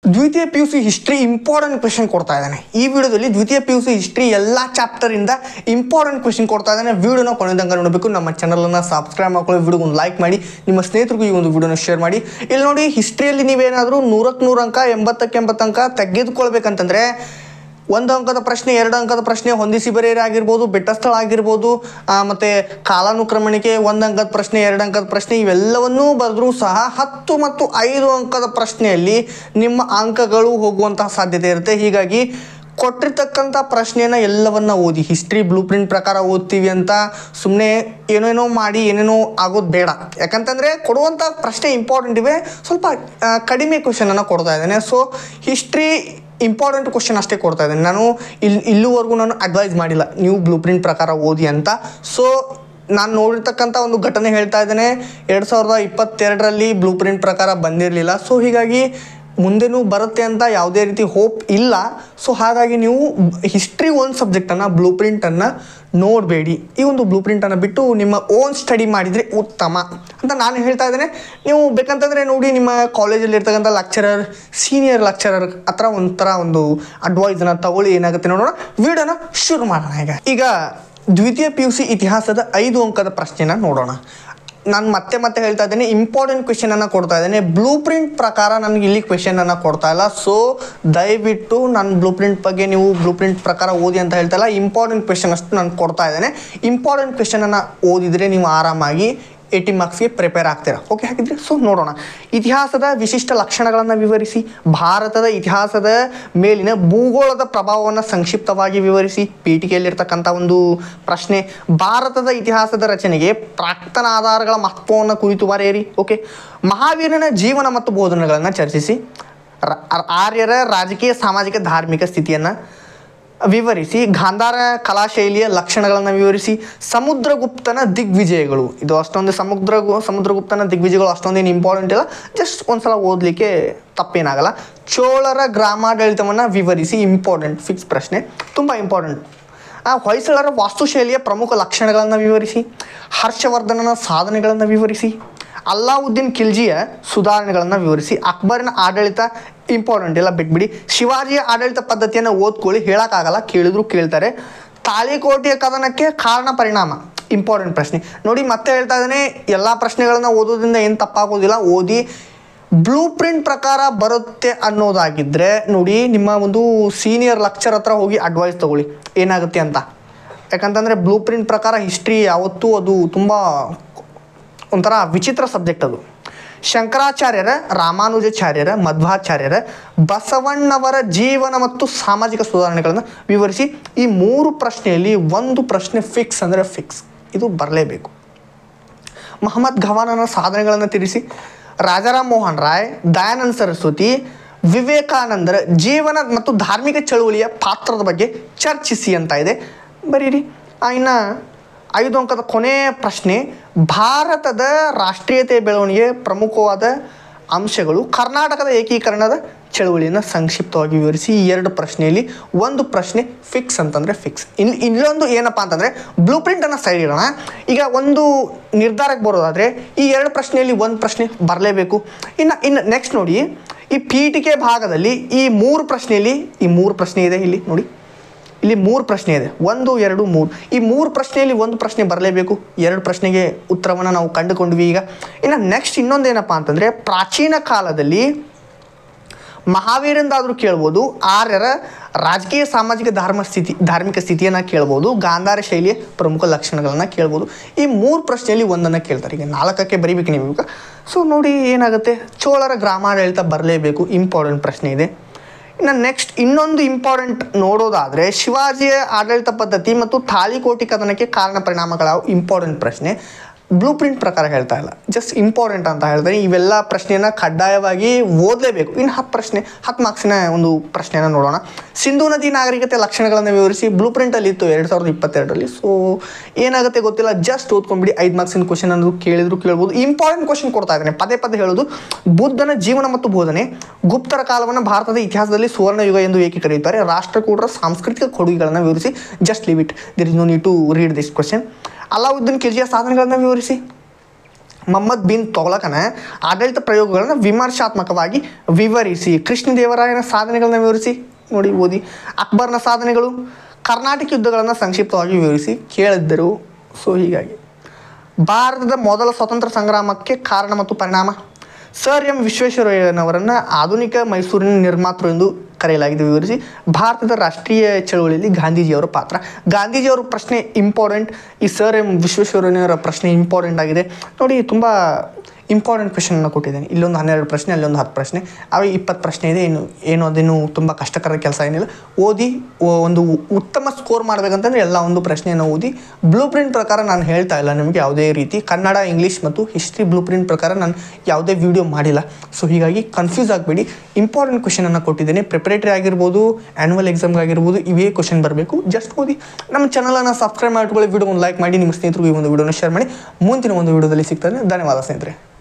ದ್ವಿತೀಯ P U C history important question ಕೊಡ್ತಾ ಇದ್ದಾನೆ. ಈ ವಿಡಿಯೋದಲ್ಲಿ ದ್ವಿತೀಯ ಪಿ ಯು ಸಿ ಹಿಸ್ಟ್ರಿ ಎಲ್ಲ ಚಾಪ್ಟರಿಂದ ಇಂಪಾರ್ಟೆಂಟ್ ಕ್ವೆಶನ್ ಕೊಡ್ತಾ ಇದ್ದಾನೆ. ವಿಡಿಯೋನ ಕೊನೆದಂಗ ನೋಡಬೇಕು. ನಮ್ಮ ಚಾನಲನ್ನು ಸಬ್ಸ್ಕ್ರೈಬ್ ಮಾಡ್ಕೊಳ್ಳಿ, ವಿಡಿಯೋಗೆ ಒಂದು ಲೈಕ್ ಮಾಡಿ, ನಿಮ್ಮ ಸ್ನೇಹಿತರಿಗೂ ಈ ಒಂದು ವಿಡಿಯೋನ ಶೇರ್ ಮಾಡಿ. ಇಲ್ಲಿ ನೋಡಿ, ಹಿಸ್ಟ್ರಿಯಲ್ಲಿ ನೀವೇನಾದರೂ 100ಕ್ಕೆ 100 ಅಂಕ 80ಕ್ಕೆ 80 ಅಂಕ ತೆಗೆದುಕೊಳ್ಬೇಕಂತಂದರೆ 1 ಅಂಕದ ಪ್ರಶ್ನೆ 2 ಅಂಕದ ಪ್ರಶ್ನೆ ಹೊಂದಿಸಿ ಬರೆಯರೆ ಆಗಿರ್ಬೋದು, ಬೆಟ್ಟ ಸ್ಥಳ ಆಗಿರ್ಬೋದು, ಮತ್ತು ಕಾಲಾನುಕ್ರಮಣಿಕೆ 1 ಅಂಕದ ಪ್ರಶ್ನೆ 2 ಅಂಕದ ಪ್ರಶ್ನೆ ಇವೆಲ್ಲವನ್ನೂ ಬರೆದ್ರೂ ಸಹ 10 ಮತ್ತು 5 ಅಂಕದ ಪ್ರಶ್ನೆಯಲ್ಲಿ ನಿಮ್ಮ ಅಂಕಗಳು ಹೋಗುವಂತಹ ಸಾಧ್ಯತೆ ಇರುತ್ತೆ. ಹೀಗಾಗಿ ಕೊಟ್ಟಿರ್ತಕ್ಕಂಥ ಪ್ರಶ್ನೆಯನ್ನು ಎಲ್ಲವನ್ನ ಓದಿ. ಹಿಸ್ಟ್ರಿ ಬ್ಲೂ ಪ್ರಿಂಟ್ ಪ್ರಕಾರ ಓದ್ತೀವಿ ಅಂತ ಸುಮ್ಮನೆ ಏನೇನೋ ಮಾಡಿ ಏನೇನೋ ಆಗೋದು ಬೇಡ. ಯಾಕಂತಂದರೆ ಕೊಡುವಂಥ ಪ್ರಶ್ನೆ ಇಂಪಾರ್ಟೆಂಟ್ ಇವೆ, ಸ್ವಲ್ಪ ಕಡಿಮೆ ಕ್ವೆಶನನ್ನು ಕೊಡ್ತಾ ಇದ್ದೇನೆ. ಸೊ ಹಿಸ್ಟ್ರಿ ಇಂಪಾರ್ಟೆಂಟ್ ಕ್ವೆಶನ್ ಅಷ್ಟೇ ಕೊಡ್ತಾ ಇದ್ದೇನೆ. ನಾನು ಇಲ್ಲಿವರೆಗೂ ನಾನು ಅಡ್ವೈಸ್ ಮಾಡಿಲ್ಲ ನೀವು ಬ್ಲೂ ಪ್ರಿಂಟ್ ಪ್ರಕಾರ ಓದಿ ಅಂತ. ಸೊ ನಾನು ನೋಡಿರ್ತಕ್ಕಂಥ ಒಂದು ಘಟನೆ ಹೇಳ್ತಾ ಇದ್ದೇನೆ. 2022ರಲ್ಲಿ ಬ್ಲೂ ಪ್ರಿಂಟ್ ಪ್ರಕಾರ ಬಂದಿರಲಿಲ್ಲ. ಸೊ ಹೀಗಾಗಿ ಮುಂದೆನೂ ಬರುತ್ತೆ ಅಂತ ಯಾವುದೇ ರೀತಿ ಹೋಪ್ ಇಲ್ಲ. ಸೊ ಹಾಗಾಗಿ ನೀವು ಹಿಸ್ಟ್ರಿ ಒಂದು ಸಬ್ಜೆಕ್ಟನ್ನು ಬ್ಲೂ ಪ್ರಿಂಟನ್ನು ನೋಡಬೇಡಿ. ಈ ಒಂದು ಬ್ಲೂ ಪ್ರಿಂಟನ್ನು ಬಿಟ್ಟು ನಿಮ್ಮ ಓನ್ ಸ್ಟಡಿ ಮಾಡಿದರೆ ಉತ್ತಮ ಅಂತ ನಾನು ಹೇಳ್ತಾ ಇದ್ದೇನೆ. ನೀವು ಬೇಕಂತಂದರೆ ನೋಡಿ, ನಿಮ್ಮ ಕಾಲೇಜಲ್ಲಿ ಇರ್ತಕ್ಕಂಥ ಲೆಕ್ಚರರ್, ಸೀನಿಯರ್ ಲೆಕ್ಚರರ್ ಹತ್ರ ಒಂಥರ ಒಂದು ಅಡ್ವೈಸನ್ನು ತಗೊಳ್ಳಿ. ಏನಾಗುತ್ತೆ ನೋಡೋಣ. ವಿಡಿಯೋನ ಶುರು ಮಾಡೋಣ. ಈಗ ದ್ವಿತೀಯ ಪಿ ಯು ಸಿ ಇತಿಹಾಸದ 5 ಅಂಕದ ಪ್ರಶ್ನೆನ ನೋಡೋಣ. ನಾನು ಮತ್ತೆ ಹೇಳ್ತಾ ಇದ್ದೇನೆ, ಇಂಪಾರ್ಟೆಂಟ್ ಕ್ವೆಶನನ್ನು ಕೊಡ್ತಾ ಇದ್ದೇನೆ. ಬ್ಲೂ ಪ್ರಿಂಟ್ ಪ್ರಕಾರ ನನಗೆ ಇಲ್ಲಿ ಕ್ವೆಶನನ್ನು ಕೊಡ್ತಾ ಇಲ್ಲ. ಸೊ ದಯವಿಟ್ಟು ನಾನು ಬ್ಲೂ ಪ್ರಿಂಟ್ ಬಗ್ಗೆ ನೀವು ಬ್ಲೂ ಪ್ರಿಂಟ್ ಪ್ರಕಾರ ಓದಿ ಅಂತ ಹೇಳ್ತಾ ಇಲ್ಲ. ಇಂಪಾರ್ಟೆಂಟ್ ಕ್ವೆಶನ್ ಅಷ್ಟು ನಾನು ಕೊಡ್ತಾ ಇದ್ದೇನೆ. ಇಂಪಾರ್ಟೆಂಟ್ ಕ್ವೆಶನನ್ನು ಓದಿದರೆ ನೀವು ಆರಾಮಾಗಿ 80 ಮಾರ್ಕ್ಸ್ಗೆ ಪ್ರಿಪೇರ್ ಆಗ್ತೀರಾ. ಓಕೆ, ಹಾಗಿದ್ರೆ ಸೊ ನೋಡೋಣ. ಇತಿಹಾಸದ ವಿಶಿಷ್ಟ ಲಕ್ಷಣಗಳನ್ನು ವಿವರಿಸಿ. ಭಾರತದ ಇತಿಹಾಸದ ಮೇಲಿನ ಭೂಗೋಳದ ಪ್ರಭಾವವನ್ನು ಸಂಕ್ಷಿಪ್ತವಾಗಿ ವಿವರಿಸಿ. ಪೀಠಿಕೆಯಲ್ಲಿರ್ತಕ್ಕಂಥ ಒಂದು ಪ್ರಶ್ನೆ. ಭಾರತದ ಇತಿಹಾಸದ ರಚನೆಗೆ ಪ್ರಾಕ್ತನ ಆಧಾರಗಳ ಮಹತ್ವವನ್ನು ಕುರಿತು ಬರೆಯಿರಿ. ಓಕೆ. ಮಹಾವೀರನ ಜೀವನ ಮತ್ತು ಬೋಧನೆಗಳನ್ನು ಚರ್ಚಿಸಿ. ಆರ್ಯರ ರಾಜಕೀಯ ಸಾಮಾಜಿಕ ಧಾರ್ಮಿಕ ಸ್ಥಿತಿಯನ್ನು ವಿವರಿಸಿ. ಗಾಂಧಾರ ಕಲಾಶೈಲಿಯ ಲಕ್ಷಣಗಳನ್ನು ವಿವರಿಸಿ. ಸಮುದ್ರಗುಪ್ತನ ದಿಗ್ವಿಜಯಗಳು. ಇದು ಅಷ್ಟೊಂದು ಸಮುದ್ರಗುಪ್ತನ ದಿಗ್ವಿಜಯಗಳು ಅಷ್ಟೊಂದೇನು ಇಂಪಾರ್ಟೆಂಟ್ ಇಲ್ಲ, ಜಸ್ಟ್ ಒಂದ್ಸಲ ಓದಲಿಕ್ಕೆ ತಪ್ಪೇನಾಗಲ್ಲ. ಚೋಳರ ಗ್ರಾಮಾಡಳಿತವನ್ನು ವಿವರಿಸಿ. ಇಂಪಾರ್ಟೆಂಟ್ ಫಿಕ್ಸ್ ಪ್ರಶ್ನೆ, ತುಂಬ ಇಂಪಾರ್ಟೆಂಟ್. ಹೊಯ್ಸಳರ ವಾಸ್ತುಶೈಲಿಯ ಪ್ರಮುಖ ಲಕ್ಷಣಗಳನ್ನು ವಿವರಿಸಿ. ಹರ್ಷವರ್ಧನನ ಸಾಧನೆಗಳನ್ನು ವಿವರಿಸಿ. ಅಲ್ಲಾವುದ್ದೀನ್ ಖಿಲ್ಜಿಯ ಸುಧಾರಣೆಗಳನ್ನು ವಿವರಿಸಿ. ಅಕ್ಬರಿನ ಆಡಳಿತ ಇಂಪಾರ್ಟೆಂಟ್ ಇಲ್ಲ, ಬಿಟ್ಬಿಡಿ. ಶಿವಾಜಿಯ ಆಡಳಿತ ಪದ್ಧತಿಯನ್ನು ಓದ್ಕೊಳ್ಳಿ, ಹೇಳೋಕ್ಕಾಗಲ್ಲ, ಕೇಳಿದ್ರು ಕೇಳ್ತಾರೆ. ತಾಳಿಕೋಟೆಯ ಕದನಕ್ಕೆ ಕಾರಣ ಪರಿಣಾಮ ಇಂಪಾರ್ಟೆಂಟ್ ಪ್ರಶ್ನೆ. ನೋಡಿ, ಮತ್ತೆ ಹೇಳ್ತಾ ಇದ್ದೇನೆ, ಎಲ್ಲ ಪ್ರಶ್ನೆಗಳನ್ನು ಓದೋದ್ರಿಂದ ಏನು ತಪ್ಪಾಗೋದಿಲ್ಲ, ಓದಿ. ಬ್ಲೂ ಪ್ರಿಂಟ್ ಪ್ರಕಾರ ಬರುತ್ತೆ ಅನ್ನೋದಾಗಿದ್ದರೆ ನೋಡಿ, ನಿಮ್ಮ ಒಂದು ಸೀನಿಯರ್ ಲೆಕ್ಚರ್ ಹತ್ರ ಹೋಗಿ ಅಡ್ವೈಸ್ ತೊಗೊಳ್ಳಿ ಏನಾಗುತ್ತೆ ಅಂತ. ಯಾಕಂತಂದರೆ ಬ್ಲೂ ಪ್ರಿಂಟ್ ಪ್ರಕಾರ ಹಿಸ್ಟ್ರಿ ಯಾವತ್ತೂ ಅದು ತುಂಬ ಒಂಥರ ವಿಚಿತ್ರ ಸಬ್ಜೆಕ್ಟ್ ಅದು. ಶಂಕರಾಚಾರ್ಯರ, ರಾಮಾನುಜಾಚಾರ್ಯರ, ಮಧ್ವಾಚಾರ್ಯರ, ಬಸವಣ್ಣವರ ಜೀವನ ಮತ್ತು ಸಾಮಾಜಿಕ ಸುಧಾರಣೆಗಳನ್ನು ವಿವರಿಸಿ. ಈ 3 ಪ್ರಶ್ನೆಯಲ್ಲಿ ಒಂದು ಪ್ರಶ್ನೆ ಫಿಕ್ಸ್ ಅಂದರೆ ಫಿಕ್ಸ್, ಇದು ಬರಲೇಬೇಕು. ಮಹಮ್ಮದ್ ಗವಾನನ ಸಾಧನೆಗಳನ್ನು ತಿಳಿಸಿ. ರಾಜಾರಾಮ್ ಮೋಹನ್ ರಾಯ್, ದಯಾನಂದ ಸರಸ್ವತಿ, ವಿವೇಕಾನಂದರ ಜೀವನ ಮತ್ತು ಧಾರ್ಮಿಕ ಚಳುವಳಿಯ ಪಾತ್ರದ ಬಗ್ಗೆ ಚರ್ಚಿಸಿ ಅಂತ ಇದೆ, ಬರೀರಿ. ಇನ್ನು 5 ಅಂಕದ ಕೊನೆಯ ಪ್ರಶ್ನೆ. ಭಾರತದ ರಾಷ್ಟ್ರೀಯತೆ ಬೆಳವಣಿಗೆ ಪ್ರಮುಖವಾದ ಅಂಶಗಳು. ಕರ್ನಾಟಕದ ಏಕೀಕರಣದ ಚಳುವಳಿಯನ್ನು ಸಂಕ್ಷಿಪ್ತವಾಗಿ ವಿವರಿಸಿ. ಈ 2 ಪ್ರಶ್ನೆಯಲ್ಲಿ ಒಂದು ಪ್ರಶ್ನೆ ಫಿಕ್ಸ್ ಅಂತಂದರೆ ಫಿಕ್ಸ್. ಇನ್ನೊಂದು ಏನಪ್ಪ ಅಂತಂದರೆ, ಬ್ಲೂ ಪ್ರಿಂಟನ್ನು ಸೈಡ್ ಇಡೋಣ. ಈಗ ಒಂದು ನಿರ್ಧಾರಕ್ಕೆ ಬರೋದಾದರೆ ಈ 2 ಪ್ರಶ್ನೆಯಲ್ಲಿ ಒಂದು ಪ್ರಶ್ನೆ ಬರಲೇಬೇಕು. ಇನ್ನು ನೆಕ್ಸ್ಟ್ ನೋಡಿ, ಈ ಪೀಠಿಕೆ ಭಾಗದಲ್ಲಿ ಈ 3 ಪ್ರಶ್ನೆಯಲ್ಲಿ ಈ 3 ಪ್ರಶ್ನೆ ಇದೆ. ಇಲ್ಲಿ ನೋಡಿ, ಇಲ್ಲಿ 3 ಪ್ರಶ್ನೆ ಇದೆ, 1 2 3. ಈ 3 ಪ್ರಶ್ನೆಯಲ್ಲಿ ಒಂದು ಪ್ರಶ್ನೆ ಬರಲೇಬೇಕು. 2 ಪ್ರಶ್ನೆಗೆ ಉತ್ತರವನ್ನು ನಾವು ಕಂಡುಕೊಂಡ್ವಿ. ಈಗ ಇನ್ನು ನೆಕ್ಸ್ಟ್ ಇನ್ನೊಂದೇನಪ್ಪ ಅಂತಂದರೆ, ಪ್ರಾಚೀನ ಕಾಲದಲ್ಲಿ ಮಹಾವೀರಂದಾದರೂ ಕೇಳ್ಬೋದು, ಆರ್ಯರ ರಾಜಕೀಯ ಸಾಮಾಜಿಕ ಧಾರ್ಮಿಕ ಸ್ಥಿತಿಯನ್ನು ಕೇಳ್ಬೋದು, ಗಾಂಧಾರ ಶೈಲಿಯ ಪ್ರಮುಖ ಲಕ್ಷಣಗಳನ್ನು ಕೇಳ್ಬೋದು. ಈ 3 ಪ್ರಶ್ನೆಯಲ್ಲಿ ಒಂದನ್ನು ಕೇಳ್ತಾರೆ. ಈಗ 4ಕ್ಕೆ ಬರೀಬೇಕು ನೀವು ಈಗ. ಸೊ ನೋಡಿ ಏನಾಗುತ್ತೆ, ಚೋಳರ ಗ್ರಾಮಾಡಳಿತ ಬರಲೇಬೇಕು, ಇಂಪಾರ್ಟೆಂಟ್ ಪ್ರಶ್ನೆ ಇದೆ. ಇನ್ನು ನೆಕ್ಸ್ಟ್ ಇನ್ನೊಂದು ಇಂಪಾರ್ಟೆಂಟ್ ನೋಡೋದಾದರೆ, ಶಿವಾಜಿಯ ಆಡಳಿತ ಪದ್ಧತಿ ಮತ್ತು ತಾಳಿಕೋಟೆ ಕದನಕ್ಕೆ ಕಾರಣ ಪರಿಣಾಮಗಳ ಇಂಪಾರ್ಟೆಂಟ್ ಪ್ರಶ್ನೆ. ಬ್ಲೂ ಪ್ರಿಂಟ್ ಪ್ರಕಾರ ಹೇಳ್ತಾ ಇಲ್ಲ, ಜಸ್ಟ್ ಇಂಪಾರ್ಟೆಂಟ್ ಅಂತ ಹೇಳ್ತಾರೆ. ಇವೆಲ್ಲ ಪ್ರಶ್ನೆಯನ್ನು ಕಡ್ಡಾಯವಾಗಿ ಓದಲೇಬೇಕು. ಇನ್ನು 10 ಮಾರ್ಕ್ಸಿನ ಒಂದು ಪ್ರಶ್ನೆಯನ್ನು ನೋಡೋಣ. ಸಿಂಧೂ ನದಿ ನಾಗರಿಕತೆ ಲಕ್ಷಣಗಳನ್ನು ವಿವರಿಸಿ. ಬ್ಲೂ ಪ್ರಿಂಟಲ್ಲಿ ಇತ್ತು 2022ರಲ್ಲಿ. ಸೊ ಏನಾಗುತ್ತೆ ಗೊತ್ತಿಲ್ಲ, ಜಸ್ಟ್ ಓದ್ಕೊಂಡ್ಬಿಡಿ. 5 ಮಾರ್ಕ್ಸಿನ ಕ್ವಶನ್ ಅನ್ನೋದು ಕೇಳಿದ್ರು ಕೇಳ್ಬೋದು. ಇಂಪಾರ್ಟೆಂಟ್ ಕ್ವಶನ್ ಕೊಡ್ತಾ ಇದ್ದೇನೆ, ಪದೇ ಹೇಳೋದು. ಬುದ್ಧನ ಜೀವನ ಮತ್ತು ಬೋಧನೆ. ಗುಪ್ತರ ಕಾಲವನ್ನು ಭಾರತದ ಇತಿಹಾಸದಲ್ಲಿ ಸುವರ್ಣ ಯುಗ ಎಂದು ಏಕೆ ಕರೆಯುತ್ತಾರೆ. ರಾಷ್ಟ್ರಕೂಟರ ಸಾಂಸ್ಕೃತಿಕ ಕೊಡುಗೆಗಳನ್ನು ವಿವರಿಸಿ. Just leave it, there is no need to read this question. Alauddin ಖಿಲ್ಜಿಯ ಸಾಧನೆಗಳನ್ನು ವಿವರಿಸಿ. ಮೊಹಮ್ಮದ್ ಬಿನ್ ತೊಗ್ಲಕನ ಆಡಳಿತ ಪ್ರಯೋಗಗಳನ್ನು ವಿಮರ್ಶಾತ್ಮಕವಾಗಿ ವಿವರಿಸಿ. ಕೃಷ್ಣದೇವರಾಯನ ಸಾಧನೆಗಳನ್ನು ವಿವರಿಸಿ, ನೋಡಿ ಓದಿ. ಅಕ್ಬರ್ನ ಸಾಧನೆಗಳು, ಕರ್ನಾಟಕ ಯುದ್ಧಗಳನ್ನು ಸಂಕ್ಷಿಪ್ತವಾಗಿ ವಿವರಿಸಿ ಕೇಳಿದ್ದರು. ಸೊ ಹೀಗಾಗಿ ಭಾರತದ ಮೊದಲ ಸ್ವತಂತ್ರ ಸಂಗ್ರಾಮಕ್ಕೆ ಕಾರಣ ಮತ್ತು ಪರಿಣಾಮ. ಸರ್ ಎಂ ವಿಶ್ವೇಶ್ವರಯ್ಯನವರನ್ನು ಆಧುನಿಕ ಮೈಸೂರಿನ ನಿರ್ಮಾತೃ ಎಂದು ಕರೆಯಲಾಗಿದೆ, ವಿವರಿಸಿ. ಭಾರತದ ರಾಷ್ಟ್ರೀಯ ಚಳವಳಿಯಲ್ಲಿ ಗಾಂಧೀಜಿಯವರ ಪಾತ್ರ. ಗಾಂಧೀಜಿಯವರ ಪ್ರಶ್ನೆ ಇಂಪಾರ್ಟೆಂಟ್, ಈ ಸರ್ ಎಂ ವಿಶ್ವೇಶ್ವರಯ್ಯನವರ ಪ್ರಶ್ನೆ ಇಂಪಾರ್ಟೆಂಟ್ ಆಗಿದೆ ನೋಡಿ. ತುಂಬ ಇಂಪಾರ್ಟೆಂಟ್ ಕ್ವೆಶನ್ನ ಕೊಟ್ಟಿದ್ದೇನೆ. ಇಲ್ಲೊಂದು 12 ಪ್ರಶ್ನೆ, ಅಲ್ಲೊಂದು 10 ಪ್ರಶ್ನೆ, ಅವು 20 ಪ್ರಶ್ನೆ ಇದೆ. ಏನು ಅದೇನು ತುಂಬ ಕಷ್ಟಕರ ಕೆಲಸ ಏನಿಲ್ಲ. ಓದಿ ಒಂದು ಉತ್ತಮ ಸ್ಕೋರ್ ಮಾಡಬೇಕಂತಂದರೆ ಎಲ್ಲ ಒಂದು ಪ್ರಶ್ನೆಯನ್ನು ಓದಿ. ಬ್ಲೂ ಪ್ರಿಂಟ್ ಪ್ರಕಾರ ನಾನು ಹೇಳ್ತಾ ಇಲ್ಲ ನಿಮಗೆ ಯಾವುದೇ ರೀತಿ. ಕನ್ನಡ, ಇಂಗ್ಲೀಷ್ ಮತ್ತು ಹಿಸ್ಟ್ರಿ ಬ್ಲೂ ಪ್ರಿಂಟ್ ಪ್ರಕಾರ ನಾನು ಯಾವುದೇ ವಿಡಿಯೋ ಮಾಡಿಲ್ಲ. ಸೊ ಹೀಗಾಗಿ ಕನ್ಫ್ಯೂಸ್ ಆಗಬೇಡಿ. ಇಂಪಾರ್ಟೆಂಟ್ ಕ್ವೆಶನನ್ನು ಕೊಟ್ಟಿದ್ದೇನೆ. ಪ್ರಿಪರೇಟರಿ ಆಗಿರ್ಬೋದು, ಆ್ಯನ್ಯುವಲ್ ಎಕ್ಸಾಮ್ಗಾಗಿರ್ಬೋದು, ಇವೇ ಕ್ವೆಶನ್ ಬರಬೇಕು. ಜಸ್ಟ್ ಓದಿ. ನಮ್ಮ ಚಾನಲನ್ನು ಸಬ್ಸ್ಕ್ರೈಬ್ ಮಾಡ್ಕೊಳ್ಳಿ, ವಿಡಿಯೋ ಒಂದು ಲೈಕ್ ಮಾಡಿ, ನಿಮ್ಮ ಸ್ನೇಹಿತರಿಗೆ ಈ ಒಂದು ವಿಡಿಯೋನ ಶೇರ್ ಮಾಡಿ. ಮುಂದಿನ ಒಂದು ವಿಡಿಯೋದಲ್ಲಿ ಸಿಗ್ತಾನೆ. ಧನ್ಯವಾದ ಸ್ನೇಹಿತರೆ.